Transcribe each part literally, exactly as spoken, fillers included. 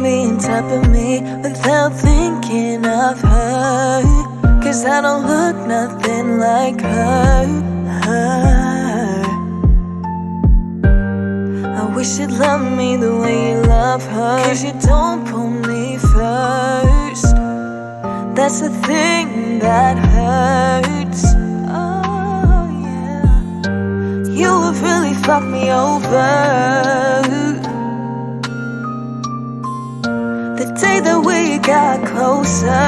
me on top of me without thinking of her. Cause I don't look nothing like her, her. I wish you'd love me the way you love her. Cause you don't put me first. That's the thing that hurts. Oh yeah. You have really fucked me over. The day that we got closer.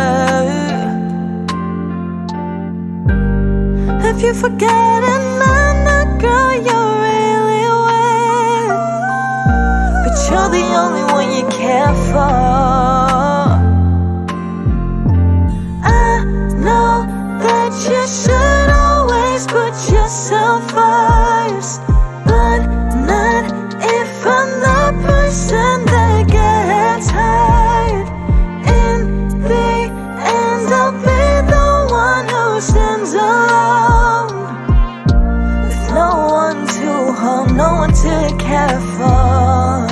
If you forget another girl you're really with, but you're the only one you care for. I know that you should always put yourself first, but not if I'm the person that gets hurt. In the end, I'll be the one who stands alone, with no one to hold, no one to care for.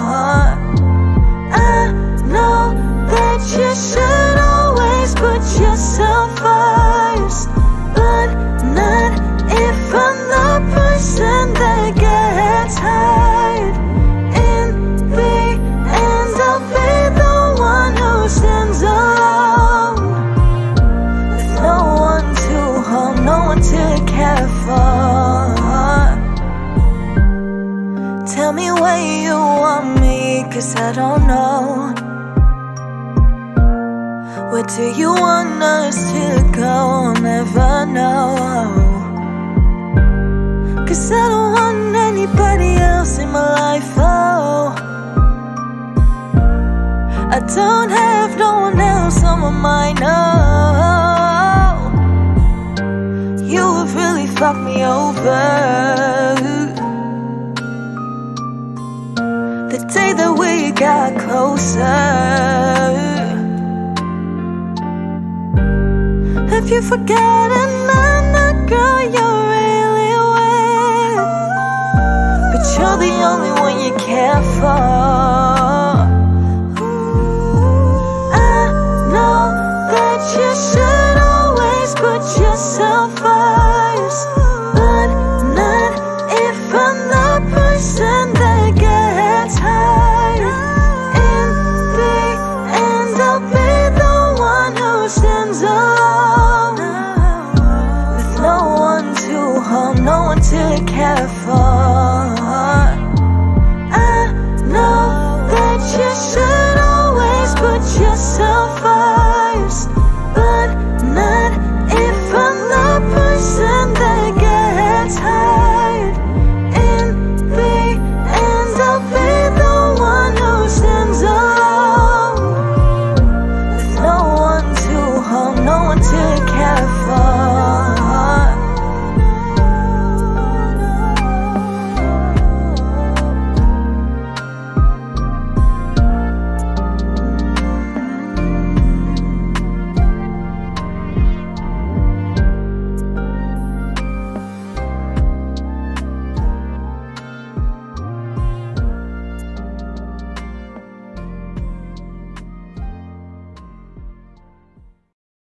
I know that you should always put yourself first, but not if I'm the person that gets hurt. In the end, I'll be the one who stands alone, with no one to hold, no one to care for. Tell me where you want me, cause I don't know. Where do you want us to go? I'll never know. Cause I don't want anybody else in my life, oh. I don't have no one else on my mind, no. You have really fucked me over. The day that we got closer. If you forget another girl you're really with, but you're the only one you care for.